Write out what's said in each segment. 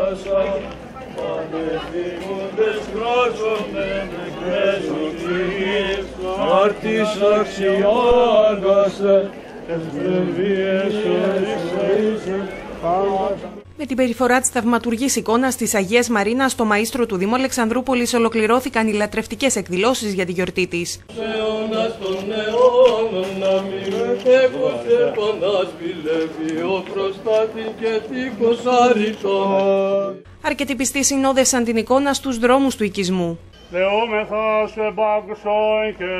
Με την περιφορά της θαυματουργής εικόνας της Αγίας Μαρίνας στο Μαΐστρο του Δήμου Αλεξανδρούπολης ολοκληρώθηκαν οι λατρευτικές εκδηλώσεις για τη γιορτή της. Αρκετοί πιστοί συνόδευσαν την εικόνα στους δρόμους του οικισμού. Δεόμεθα σε παγκοσόιν και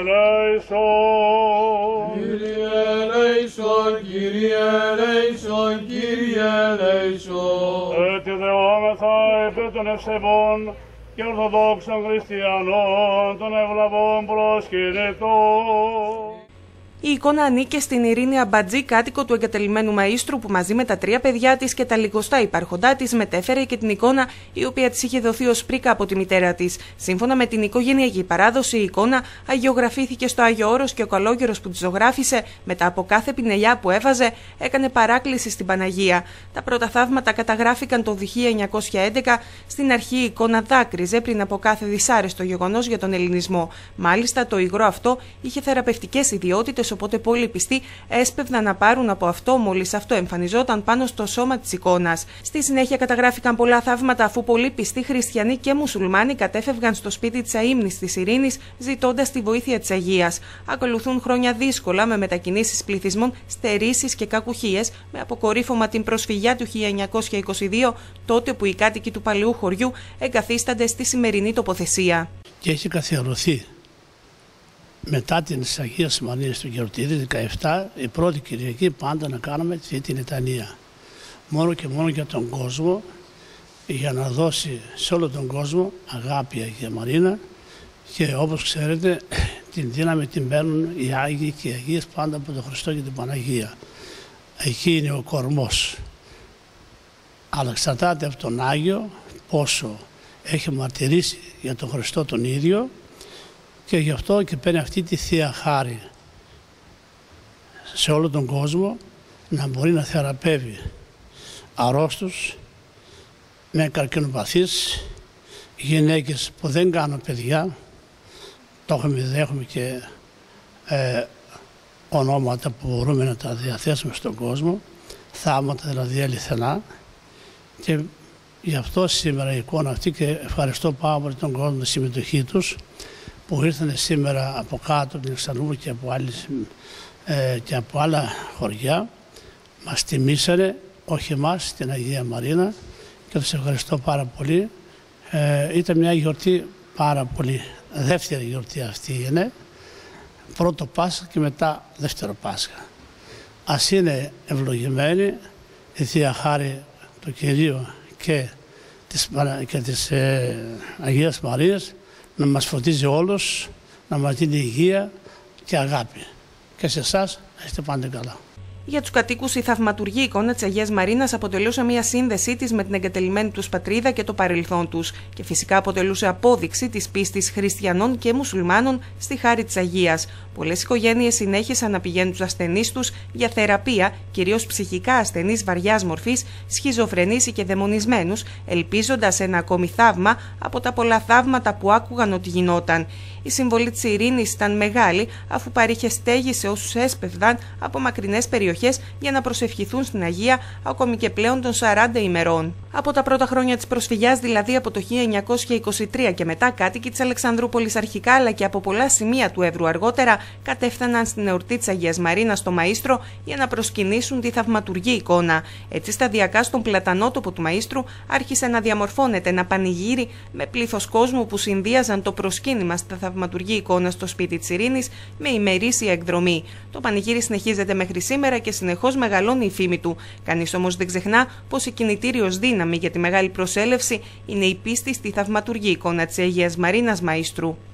λέησον. Κύριε λέησον, Κύριε λέησον, Κύριε λέησον. Έτσι δεόμεθα επί των ευσεβών και ορθοδόξων χριστιανών των ευλαβών προσκυνητών. Η εικόνα ανήκε στην Ειρήνη Αμπατζή, κάτοικο του εγκατελειμμένου Μαΐστρου, που μαζί με τα 3 παιδιά της και τα λιγοστά υπάρχοντά της μετέφερε και την εικόνα, η οποία της είχε δοθεί ως πρίκα από τη μητέρα της. Σύμφωνα με την οικογενειακή παράδοση, η εικόνα αγιογραφήθηκε στο Άγιο Όρος και ο καλόγερος που τη ζωγράφισε, μετά από κάθε πινελιά που έβαζε, έκανε παράκληση στην Παναγία. Τα πρώτα θαύματα καταγράφηκαν το 1911. Στην αρχή η εικόνα δάκρυζε πριν από κάθε δυσάρεστο γεγονός για τον ελληνισμό. Μάλιστα, το υγρό αυτό είχε θεραπευτικές ιδιότητες. Οπότε πολλοί πιστοί έσπευδαν να πάρουν από αυτό μόλις αυτό εμφανιζόταν πάνω στο σώμα της εικόνας. Στη συνέχεια καταγράφηκαν πολλά θαύματα, αφού πολλοί πιστοί χριστιανοί και μουσουλμάνοι κατέφευγαν στο σπίτι της αείμνης της Ειρήνης ζητώντας τη βοήθεια της Αγίας. Ακολουθούν χρόνια δύσκολα με μετακινήσεις πληθυσμών, στερήσεις και κακουχίες, με αποκορύφωμα την προσφυγιά του 1922, τότε που οι κάτοικοι του παλαιού χωριού εγκαθίστανται στη σημερινή τοποθεσία. Και έχει καθιερωθεί μετά την Αγία Μαρίνας του Γεωτήδη 17, η πρώτη Κυριακή πάντα να κάνουμε την λιτανία. Μόνο και μόνο για τον κόσμο, για να δώσει σε όλο τον κόσμο αγάπη η Αγία Μαρίνα, και όπως ξέρετε την δύναμη την παίρνουν οι Άγιοι και οι Αγίες πάντα από τον Χριστό και την Παναγία. Εκεί είναι ο κορμός. Αλλά εξαρτάται από τον Άγιο πόσο έχει μαρτυρήσει για τον Χριστό τον ίδιο, και γι' αυτό και παίρνει αυτή τη Θεία Χάρη σε όλο τον κόσμο, να μπορεί να θεραπεύει αρρώστους, με καρκινοπαθείς, γυναίκες που δεν κάνουν παιδιά. Το έχουμε και ονόματα που μπορούμε να τα διαθέσουμε στον κόσμο, θαύματα δηλαδή αληθινά, και γι' αυτό σήμερα η εικόνα αυτή, και ευχαριστώ πάρα πολύ τον κόσμο τη συμμετοχή τους, που ήρθαν σήμερα από κάτω από την Αλεξανδρούπολη και από άλλα χωριά, μας τιμήσανε, όχι εμάς, την Αγία Μαρίνα, και τους ευχαριστώ πάρα πολύ. Ήταν μια γιορτή πάρα πολύ, δεύτερη γιορτή αυτή είναι, πρώτο Πάσχα και μετά δεύτερο Πάσχα. Ας είναι ευλογημένη η Θεία Χάρη του Κυρίου και της Αγίας Μαρίας, να μας φωτίζει όλους, να μας δίνει υγεία και αγάπη. Και σε εσάς να είστε πάντα καλά. Για τους κατοίκους, η θαυματουργή εικόνα της Αγίας Μαρίνας αποτελούσε μια σύνδεσή της με την εγκατελειμμένη τους πατρίδα και το παρελθόν τους, και φυσικά αποτελούσε απόδειξη της πίστης χριστιανών και μουσουλμάνων στη χάρη της Αγίας. Πολλές οικογένειες συνέχισαν να πηγαίνουν τους ασθενείς τους για θεραπεία, κυρίως ψυχικά ασθενείς βαριάς μορφής, σχιζοφρενείς και δαιμονισμένους, ελπίζοντας ένα ακόμη θαύμα από τα πολλά θαύματα που άκουγαν ότι γινόταν. Η συμβολή της Ειρήνης ήταν μεγάλη, αφού παρήχε στέγη σε όσους έσπευδαν από μακρινές περιοχές για να προσευχηθούν στην Αγία, ακόμη και πλέον των 40 ημερών. Από τα πρώτα χρόνια της προσφυγιάς, δηλαδή από το 1923 και μετά, κάτοικοι της Αλεξανδρούπολης αρχικά, αλλά και από πολλά σημεία του Εύρου αργότερα, κατέφθαναν στην εορτή της Αγίας Μαρίνας στο Μαΐστρο για να προσκυνήσουν τη θαυματουργή εικόνα. Έτσι, σταδιακά στον πλατανότοπο του Μαΐστρου άρχισε να διαμορφώνεται ένα πανηγύρι με πλήθος κόσμου που συνδύαζαν το προσκύνημα στα θαυματουργή εικόνα στο σπίτι της Ειρήνης με ημερήσια εκδρομή. Το πανηγύρι συνεχίζεται μέχρι σήμερα και συνεχώς μεγαλώνει η φήμη του. Κανείς όμως δεν ξεχνά πως η κινητήριος δύναμη για τη μεγάλη προσέλευση είναι η πίστη στη θαυματουργή εικόνα της Αγίας Μαρίνας Μαΐστρου.